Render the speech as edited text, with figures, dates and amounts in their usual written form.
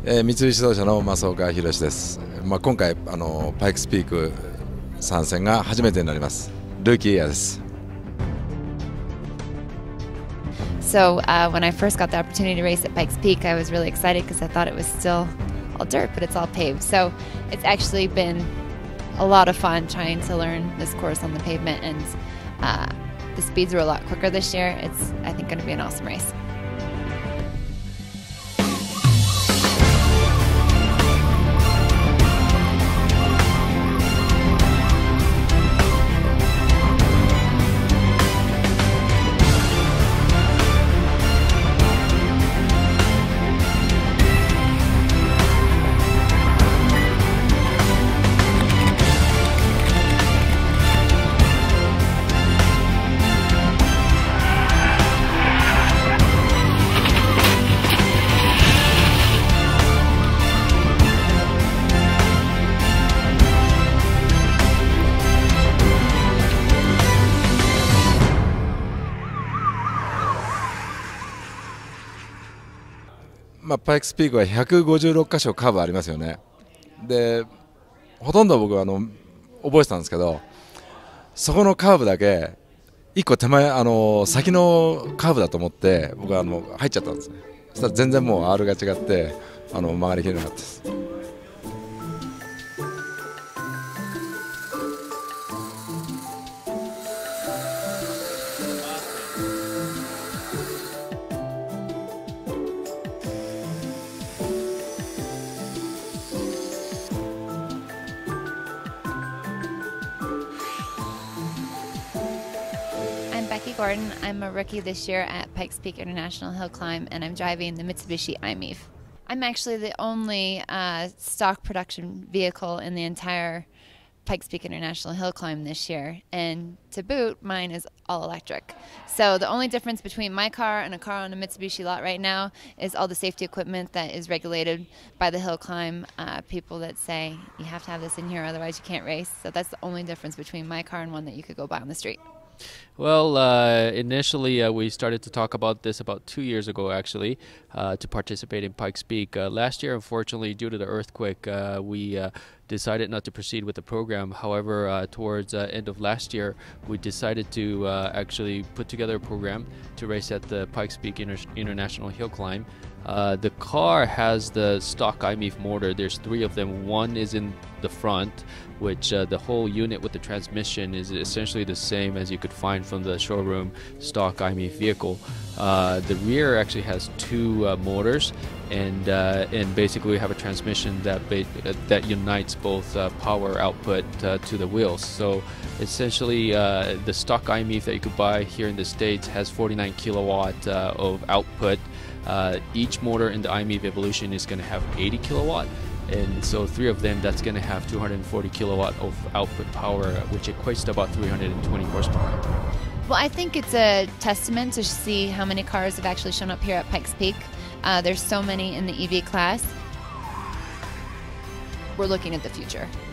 三菱自動車の増岡宏です。今回パイクスピーク参戦が初めてになります。ルーキーイヤーです。 So when I first got the opportunity to race at Pikes Peak, I was really excited because I thought it was still all dirt, but it's all paved. So it's actually been a lot of fun trying to learn this course on the pavement, and the speeds are a lot quicker this year. It's, I think, going to be an awesome race. パイクスピークは156箇所カーブありますよね。でほとんど僕は覚えてたんですけど、そこのカーブだけ1個手前先のカーブだと思って僕は入っちゃったんですね。そしたら全然もう R が違って曲がりきれなかったです。 I'm Becky Gordon. I'm a rookie this year at Pikes Peak International Hill Climb, and I'm driving the Mitsubishi i-MiEV. I'm actually the only stock production vehicle in the entire Pikes Peak International Hill Climb this year, and to boot, mine is all electric. So the only difference between my car and a car on a Mitsubishi lot right now is all the safety equipment that is regulated by the hill climb. People that say you have to have this in here, otherwise you can't race. So that's the only difference between my car and one that you could go buy on the street. Well, initially we started to talk about this about 2 years ago, actually, to participate in Pikes Peak. Last year, unfortunately, due to the earthquake, we decided not to proceed with the program. However, towards the end of last year, we decided to actually put together a program to race at the Pikes Peak International Hill Climb. The car has the stock i-MiEV motor. There's 3 of them. One is in the front, which the whole unit with the transmission is essentially the same as you could find from the showroom stock i-MiEV vehicle. The rear actually has 2 motors, and basically we have a transmission that unites both power output to the wheels. So essentially the stock i-MiEV that you could buy here in the States has 49 kilowatt of output. Each motor in the i-MiEV Evolution is going to have 80 kilowatt, and so 3 of them, that's going to have 240 kilowatt of output power, which equates to about 320 horsepower. Well, I think it's a testament to see how many cars have actually shown up here at Pikes Peak. There's so many in the EV class. We're looking at the future.